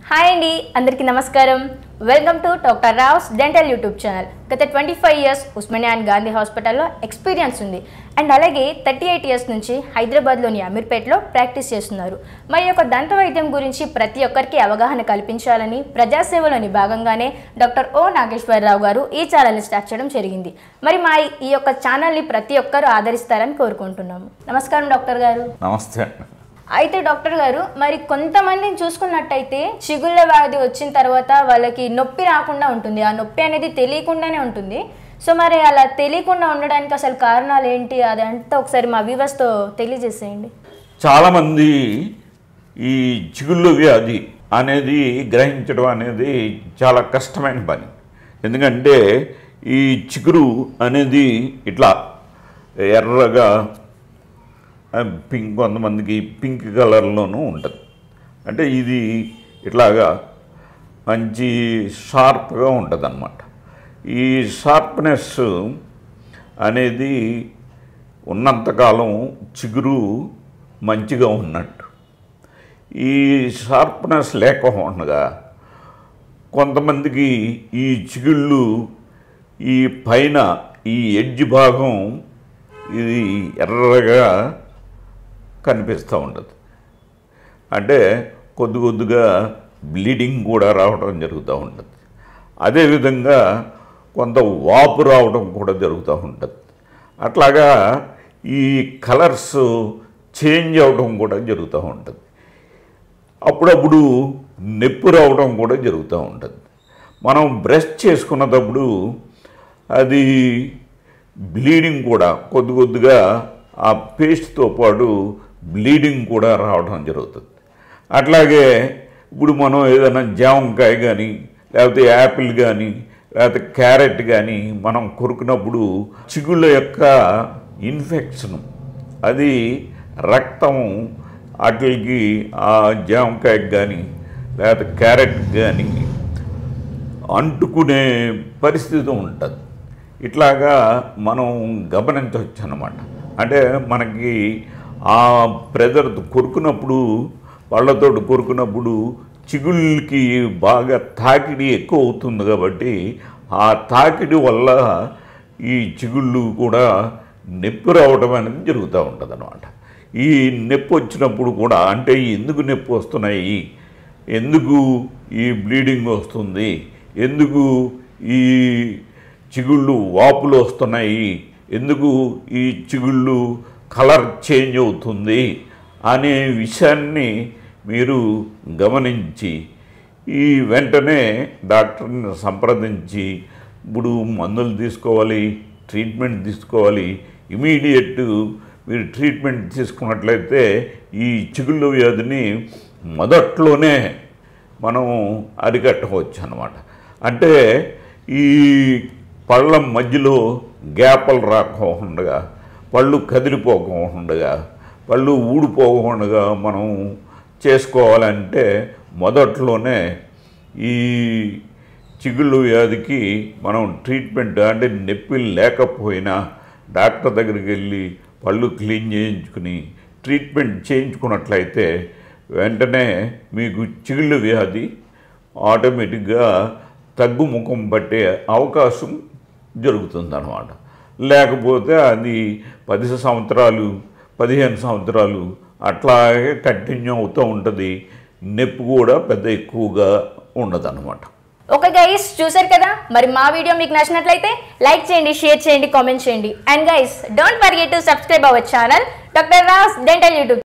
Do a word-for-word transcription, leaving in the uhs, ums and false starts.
Hi అండి, అందరికీ నమస్కారం. Welcome to doctor Rao's dental YouTube channel. గత twenty five years Osmania and Gandhi హాస్పిటల్లో ఎక్స్పీరియన్స్ ఉంది. అండ్ అలాగే థర్టీ ఎయిట్ ఇయర్స్ నుంచి హైదరాబాద్లోని అమీర్పేటలో ప్రాక్టీస్ చేస్తున్నారు. మరి యొక్క దంత వైద్యం గురించి ప్రతి ఒక్కరికి అవగాహన కల్పించాలని ప్రజాసేవలోని భాగంగానే డాక్టర్ ఓ నాగేశ్వరరావు గారు ఈ ఛానల్ని స్టార్ట్ చేయడం జరిగింది. మరి మా ఈ యొక్క ఛానల్ని ప్రతి ఒక్కరూ ఆదరిస్తారని కోరుకుంటున్నాము. నమస్కారం డాక్టర్ గారు. నమస్తే. అయితే డాక్టర్ గారు, మరి కొంతమందిని చూసుకున్నట్టయితే చిగుళ్ళ వ్యాధి వచ్చిన తర్వాత వాళ్ళకి నొప్పి రాకుండా ఉంటుంది, ఆ నొప్పి అనేది తెలియకుండానే ఉంటుంది. సో మరి అలా తెలియకుండా ఉండడానికి అసలు కారణాలు ఏంటి, అదంతా ఒకసారి మా వ్యూవర్స్తో తెలియజేసేయండి. చాలామంది ఈ చిగుళ్ళు వ్యాధి అనేది గ్రహించడం అనేది చాలా కష్టమైన పని. ఎందుకంటే ఈ చిగురు అనేది ఇట్లా ఎర్రగా పింక్, కొంతమందికి పింక్ కలర్లోనూ ఉంటుంది. అంటే ఇది ఇట్లాగా మంచి షార్ప్గా ఉంటుంది అన్నమాట. ఈ షార్ప్నెస్ అనేది ఉన్నంతకాలం చిగురు మంచిగా ఉన్నట్టు. ఈ షార్ప్నెస్ లేకుండా కొంతమందికి ఈ చిగుళ్ళు ఈ పైన ఈ ఎడ్జ్ భాగం ఇది ఎర్రగా కనిపిస్తూ ఉంటుంది. అంటే కొద్ది కొద్దిగా బ్లీడింగ్ కూడా రావడం జరుగుతూ ఉంటుంది. అదేవిధంగా కొంత వాపు రావడం కూడా జరుగుతూ ఉంటుంది. అట్లాగా ఈ కలర్స్ చేంజ్ అవ్వడం కూడా జరుగుతూ ఉంటుంది. అప్పుడప్పుడు నొప్పి రావడం కూడా జరుగుతూ ఉంటుంది. మనం బ్రష్ చేసుకున్నప్పుడు అది బ్లీడింగ్ కూడా కొద్ది కొద్దిగా ఆ పేస్ట్తో పాటు బ్లీడింగ్ కూడా రావడం జరుగుతుంది. అట్లాగే ఇప్పుడు మనం ఏదైనా జామకాయ కానీ లేకపోతే యాపిల్ కానీ లేకపోతే క్యారెట్ కానీ మనం కొరుకున్నప్పుడు చిగుళ్ళ యొక్క ఇన్ఫెక్షన్ అది రక్తం వాటికి ఆ జామకాయకి కానీ లేకపోతే క్యారెట్కి కానీ అంటుకునే పరిస్థితి ఉంటుంది. ఇట్లాగా మనం గమనించవచ్చు అన్నమాట. అంటే మనకి ఆ ప్రెజర్ కొరుకున్నప్పుడు వాళ్ళతో కొరుకున్నప్పుడు చిగుళ్ళకి బాగా తాకిడి ఎక్కువ అవుతుంది. కాబట్టి ఆ తాకిడి వల్ల ఈ చిగుళ్ళు కూడా నొప్పి రావడం అనేది జరుగుతూ ఉంటుంది అన్నమాట. ఈ నొప్పి వచ్చినప్పుడు కూడా అంటే ఎందుకు నొప్పి వస్తున్నాయి, ఎందుకు ఈ బ్లీడింగ్ వస్తుంది, ఎందుకు ఈ చిగుళ్ళు వాపులు వస్తున్నాయి, ఎందుకు ఈ చిగుళ్ళు కలర్ చేంజ్ అవుతుంది అనే విషయాన్ని మీరు గమనించి ఈ వెంటనే డాక్టర్ని సంప్రదించి ఇప్పుడు మందులు తీసుకోవాలి, ట్రీట్మెంట్ తీసుకోవాలి. ఇమీడియట్ మీరు ట్రీట్మెంట్ తీసుకున్నట్లయితే ఈ చిగుళ్ళ వ్యాధిని మొదట్లోనే మనం అరికట్టవచ్చు అన్నమాట. అంటే ఈ పళ్ళ మధ్యలో గ్యాపలు రాకుండా, పళ్ళు కదిలిపోకుండా, పళ్ళు ఊడిపోకుండా మనం చేసుకోవాలంటే మొదట్లోనే ఈ చిగుళ్ళు వ్యాధికి మనం ట్రీట్మెంట్ అంటే నొప్పి లేకపోయినా డాక్టర్ దగ్గరికి వెళ్ళి పళ్ళు క్లీన్ చేయించుకుని ట్రీట్మెంట్ చేయించుకున్నట్లయితే వెంటనే మీకు చిగుళ్ళు వ్యాధి ఆటోమేటిక్గా తగ్గుముఖం పట్టే అవకాశం జరుగుతుందన్నమాట. లేకపోతే అది పది సంవత్సరాలు పదిహేను సంవత్సరాలు అట్లాగే కంటిన్యూ అవుతూ ఉంటుంది. నొప్పి కూడా పెద్ద ఎక్కువగా ఉండదు అనమాట. ఓకే గైస్, చూసారు కదా. మరి మా వీడియో మీకు నచ్చినట్లయితే లైక్ చేయండి, షేర్ చేయండి, కామెంట్ చేయండి. And guys, don't forget to subscribe our channel doctor Rao's dental YouTube.